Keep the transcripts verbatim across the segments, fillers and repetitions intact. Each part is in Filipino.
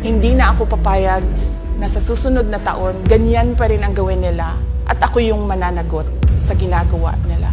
Hindi na ako papayag na sa susunod na taon, ganyan pa rin ang gawin nila at ako yung mananagot sa ginagawa nila.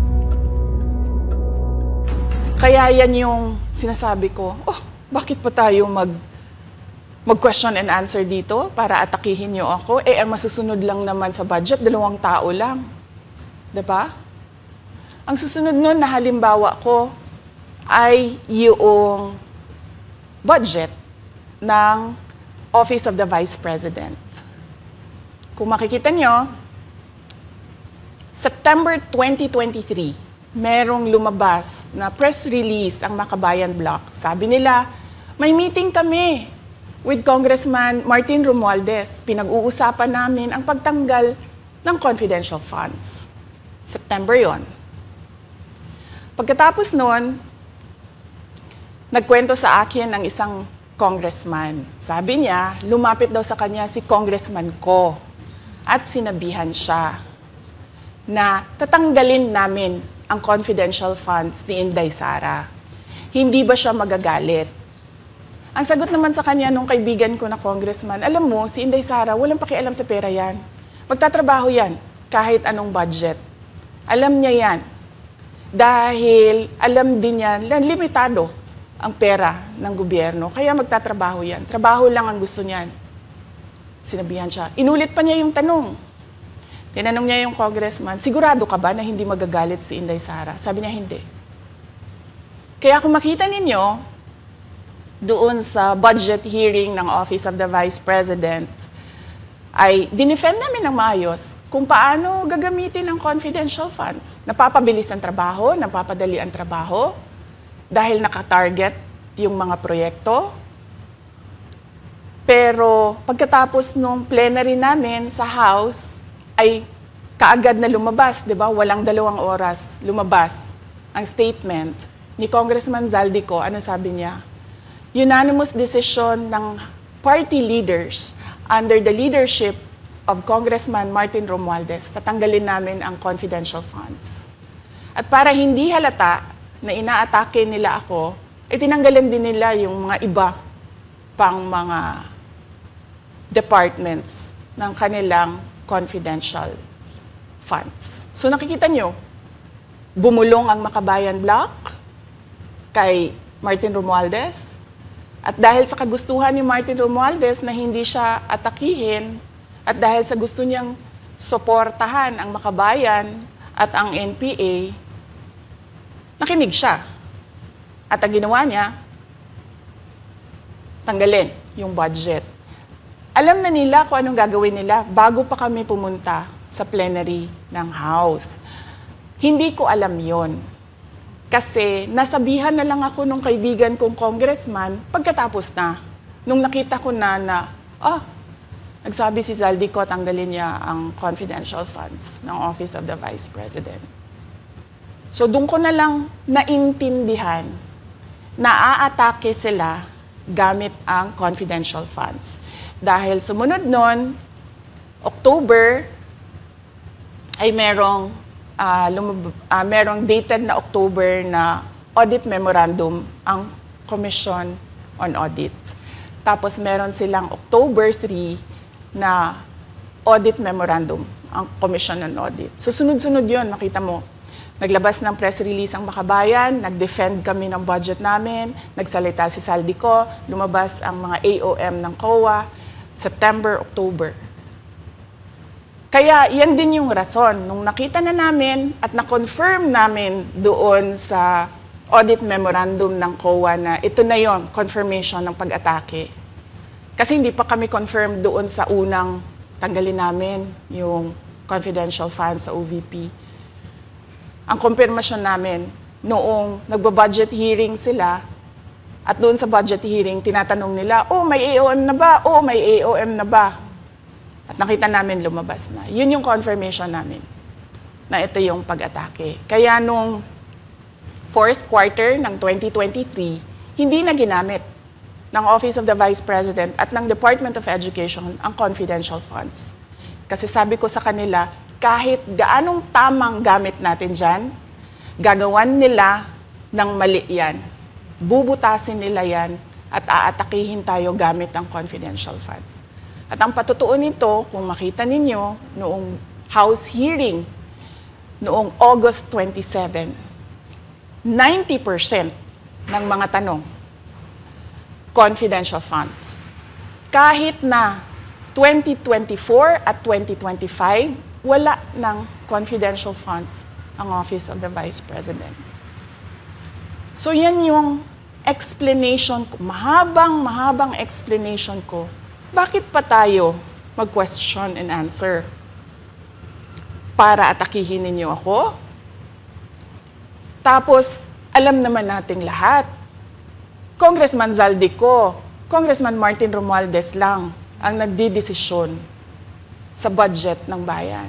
Kaya yan yung sinasabi ko, oh, bakit pa tayo mag, mag-question and answer dito para atakihin niyo ako? Eh, ang masusunod lang naman sa budget, dalawang tao lang. Diba? Ang susunod nun na halimbawa ko ay yung budget ng Office of the Vice President. Kung makikita nyo, September twenty twenty-three, merong lumabas na press release ang Makabayan Bloc. Sabi nila, may meeting kami with Congressman Martin Romualdez. Pinag-uusapan namin ang pagtanggal ng confidential funds. September yon. Pagkatapos nun, nagkwento sa akin ng isang congressman. Sabi niya, lumapit daw sa kanya si congressman ko at sinabihan siya na tatanggalin namin ang confidential funds ni Inday Sara. Hindi ba siya magagalit? Ang sagot naman sa kanya nung kaibigan ko na congressman, alam mo, si Inday Sara, walang pakialam sa pera yan. Magtatrabaho yan kahit anong budget. Alam niya yan. Dahil alam din yan, limitado ang pera ng gobyerno. Kaya magtatrabaho yan. Trabaho lang ang gusto niyan. Sinabihan siya. Inulit pa niya yung tanong. Tinanong niya yung congressman, sigurado ka ba na hindi magagalit si Inday Sara? Sabi niya, hindi. Kaya kung makita ninyo, doon sa budget hearing ng Office of the Vice President, ay dinefend namin ng maayos kung paano gagamitin ang confidential funds. Napapabilis ang trabaho, napapadali ang trabaho, dahil nakatarget yung mga proyekto. Pero pagkatapos nung plenary namin sa House, ay kaagad na lumabas, di ba? Walang dalawang oras lumabas ang statement ni Congressman Zaldico. Ano sabi niya? Unanimous decision ng party leaders under the leadership of Congressman Martin Romualdez, tatanggalin namin ang confidential funds. At para hindi halata na inaatake nila ako, eh tinanggalan din nila yung mga iba pang mga departments ng kanilang confidential funds. So nakikita nyo, bumulong ang Makabayan Bloc kay Martin Romualdez, at dahil sa kagustuhan ni Martin Romualdez na hindi siya atakihin, at dahil sa gusto niyang suportahan ang Makabayan at ang N P A, nakinig siya. At ang ginawa niya, tanggalin yung budget. Alam na nila kung anong gagawin nila bago pa kami pumunta sa plenary ng House. Hindi ko alam yon. Kasi nasabihan na lang ako nung kaibigan kong congressman pagkatapos na. Nung nakita ko na na, ah, nagsabi si Zaldico, tanggalin niya ang confidential funds ng Office of the Vice President. So doon ko na lang naintindihan na aatake sila gamit ang confidential funds. Dahil sumunod nun, October, ay merong, uh, lumab- uh, merong dated na October na audit memorandum ang Commission on Audit. Tapos meron silang October third na audit memorandum ang Commission on Audit. So sunod-sunod yun, makita mo. Naglabas ng press release ang Makabayan, nag-defend kami ng budget namin, nagsalita si Zaldico, lumabas ang mga A O M ng C O A, September, October. Kaya yan din yung rason. Nung nakita na namin at na-confirm namin doon sa audit memorandum ng C O A na ito na yon, confirmation ng pag-atake. Kasi hindi pa kami confirm doon sa unang tanggalin namin yung confidential funds sa O V P. Ang kumpirmasyon namin, noong nagba-budget hearing sila, at doon sa budget hearing, tinatanong nila, oh, may A O M na ba? Oh, may A O M na ba? At nakita namin lumabas na. Yun yung confirmation namin na ito yung pag-atake. Kaya nung fourth quarter ng twenty twenty-three, hindi na ginamit ng Office of the Vice President at ng Department of Education ang confidential funds. Kasi sabi ko sa kanila, kahit gaanong tamang gamit natin dyan, gagawan nila ng mali yan. Bubutasin nila yan at aatakihin tayo gamit ang confidential funds. At ang patutuon nito, kung makita ninyo, noong House hearing, noong August twenty-seven, ninety percent ng mga tanong, confidential funds. Kahit na twenty twenty-four at twenty twenty-five, wala ng confidential funds ang Office of the Vice President. So yan yung explanation ko, mahabang, mahabang explanation ko. Bakit pa tayo mag-question and answer? Para atakihin ninyo ako? Tapos, alam naman nating lahat. Congressman Zaldico, Congressman Martin Romualdez lang ang nagdidesisyon sa budget ng bayan.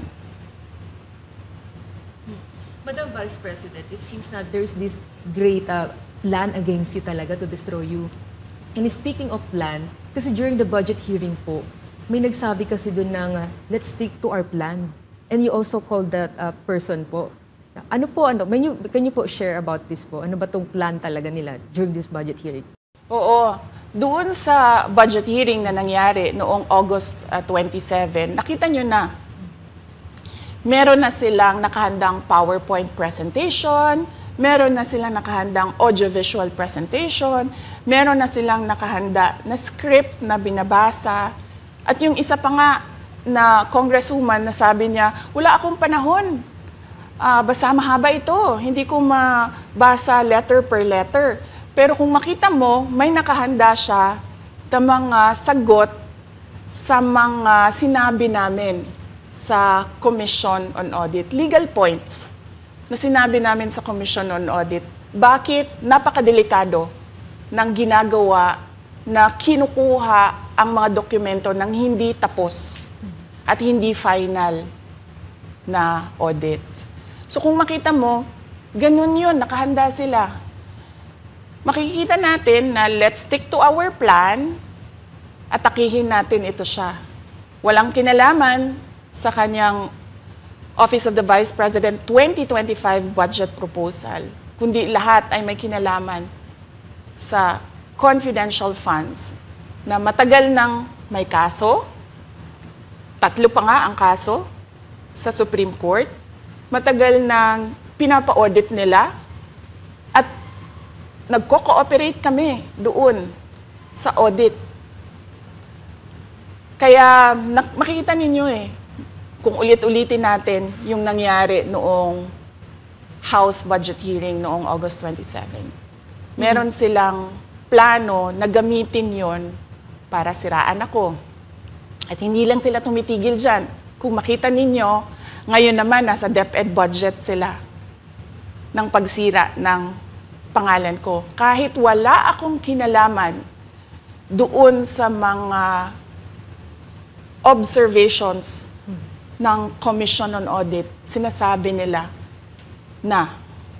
Madam Vice President, it seems na there's this great uh, plan against you talaga to destroy you. And speaking of plan, kasi during the budget hearing po, may nagsabi kasi doon ng uh, let's stick to our plan. And you also called that uh, person po. Ano po, ano, can you, can you po share about this po? Ano ba itong plan talaga nila during this budget hearing? Oo. Doon sa budget hearing na nangyari noong August uh, twenty-seven, nakita nyo na, meron na silang nakahandang PowerPoint presentation, meron na silang nakahandang audiovisual presentation, meron na silang nakahanda na script na binabasa, at yung isa pa nga na congresswoman na sabi niya, wala akong panahon, uh, basta mahaba ito, hindi ko mabasa letter per letter. Pero kung makita mo, may nakahanda siya na mga sagot sa mga sinabi namin sa Commission on Audit. Legal points na sinabi namin sa Commission on Audit. Bakit napakadelikado ng ginagawa na kinukuha ang mga dokumento ng hindi tapos at hindi final na audit. So kung makita mo, ganun yun, nakahanda sila. Makikita natin na let's stick to our plan, atakihin natin ito siya. Walang kinalaman sa kanyang Office of the Vice President twenty twenty-five budget proposal, kundi lahat ay may kinalaman sa confidential funds na matagal nang may kaso, tatlo pa nga ang kaso sa Supreme Court, matagal nang pinapa-audit nila, at nagko-cooperate kami doon sa audit. Kaya makikita ninyo eh, kung ulit-ulitin natin yung nangyari noong House budget hearing noong August twenty-seven. Meron mm-hmm. silang plano na gamitin yon para siraan ako. At hindi lang sila tumitigil dyan. Kung makita ninyo, ngayon naman nasa DepEd budget sila ng pagsira ng pangalan ko. Kahit wala akong kinalaman doon sa mga observations ng Commission on Audit, sinasabi nila na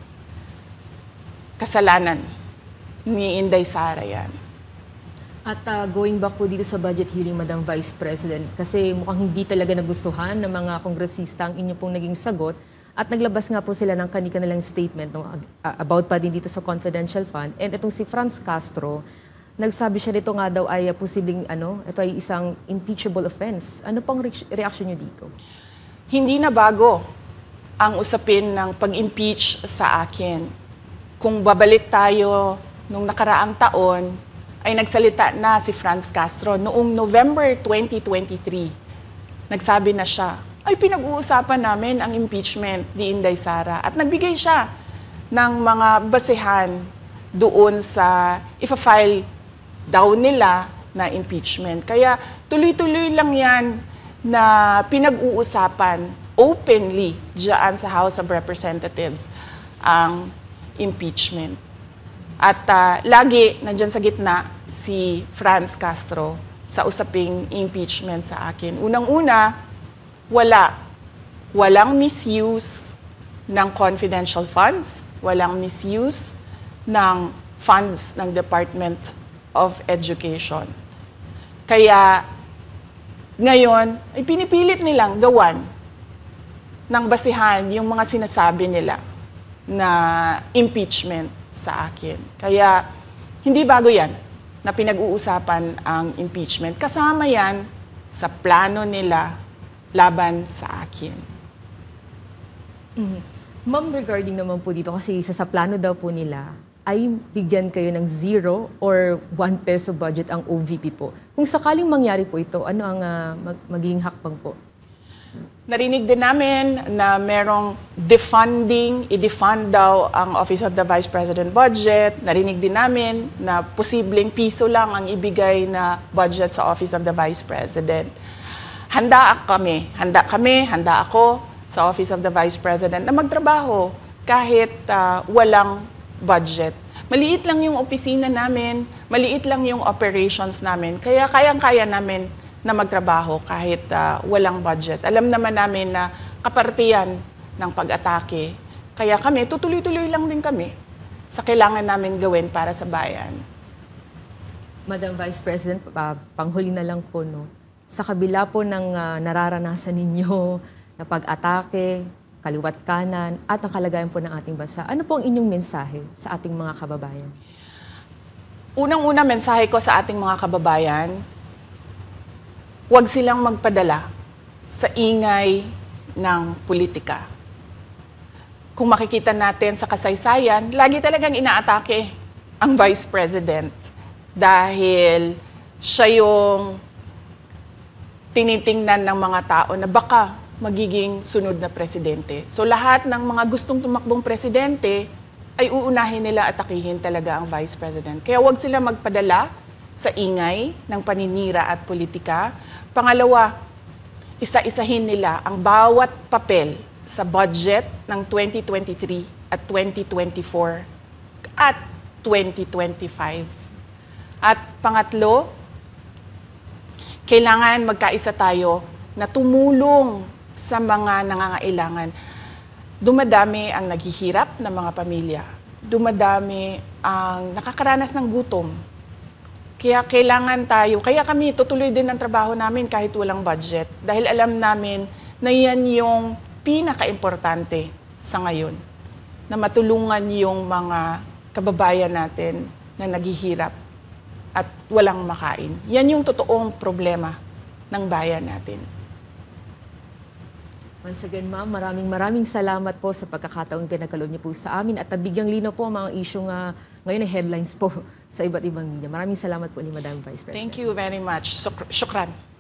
kasalanan ni Inday Sara yan. At uh, going back po dito sa budget hearing, Madam Vice President, kasi mukhang hindi talaga nagustuhan ng mga kongresista ang inyo pong naging sagot. At naglabas nga po sila ng kanilang statement no, uh, about pa din dito sa confidential fund. And itong si Franz Castro, nagsabi siya dito nga daw ay uh, posibleng ano, ito ay isang impeachable offense. Ano pang re- reaction niyo dito? Hindi na bago ang usapin ng pag-impeach sa akin. Kung babalik tayo nung nakaraang taon, ay nagsalita na si Franz Castro noong November twenty twenty-three. Nagsabi na siya, ay pinag-uusapan namin ang impeachment ni Inday Sara. At nagbigay siya ng mga basehan doon sa ifa-file daw nila na impeachment. Kaya tuloy-tuloy lang yan na pinag-uusapan openly dyan sa House of Representatives ang impeachment. At uh, lagi nandyan sa gitna si Franz Castro sa usaping impeachment sa akin. Unang-una, wala. Walang misuse ng confidential funds, walang misuse ng funds ng Department of Education. Kaya ngayon, ay pinipilit nilang gawan ng basihan yung mga sinasabi nila na impeachment sa akin. Kaya hindi bago yan. na pinag-uusapan ang impeachment. Kasama yan sa plano nila laban sa akin. Mhm. Ma'am, regarding naman po dito, kasi isa sa plano daw po nila ay bigyan kayo ng zero or one peso budget ang O V P po. Kung sakaling mangyari po ito, ano ang uh, mag- magiging hakbang po? Narinig din namin na merong defunding, i-defund daw ang Office of the Vice President budget. Narinig din namin na posibleng piso lang ang ibigay na budget sa Office of the Vice President. Handa kami, handa kami, handa ako sa Office of the Vice President na magtrabaho kahit uh, walang budget. Maliit lang yung opisina namin, maliit lang yung operations namin, kaya kayang-kaya namin na magtrabaho kahit uh, walang budget. Alam naman namin na kapartiyan ng pag-atake. Kaya kami, tutuloy-tuloy lang din kami sa kailangan namin gawin para sa bayan. Madam Vice President, uh, panghuli na lang po, no? Sa kabila po ng uh, nararanasan ninyo na pag-atake, kaliwat kanan, at ang kalagayan po ng ating bansa, ano po ang inyong mensahe sa ating mga kababayan? Unang-una mensahe ko sa ating mga kababayan, huwag silang magpadala sa ingay ng politika. Kung makikita natin sa kasaysayan, lagi talagang inaatake ang Vice President dahil siya yung tinitingnan ng mga tao na baka magiging sunod na presidente. So lahat ng mga gustong tumakbong presidente ay uunahin nila atakihin talaga ang Vice President. Kaya huwag sila magpadala sa ingay ng paninira at politika. Pangalawa, isa-isahin nila ang bawat papel sa budget ng twenty twenty-three at twenty twenty-four at twenty twenty-five. At pangatlo, kailangan magkaisa tayo na tumulong sa mga nangangailangan. Dumadami ang naghihirap ng mga pamilya. Dumadami ang nakakaranas ng gutom. Kaya kailangan tayo, kaya kami tutuloy din ang trabaho namin kahit walang budget. Dahil alam namin na yan yung pinaka-importante sa ngayon. Na matulungan yung mga kababayan natin na naghihirap at walang makain. Yan yung totoong problema ng bayan natin. Once again, ma'am, maraming maraming salamat po sa pagkakataong pinagkaloob niyo po sa amin at nabigyang linaw po ang mga issue nga ngayon ay headlines po sa iba't ibang media. Maraming salamat po ni Madam Vice President. Thank you very much. Syuk- Syukran.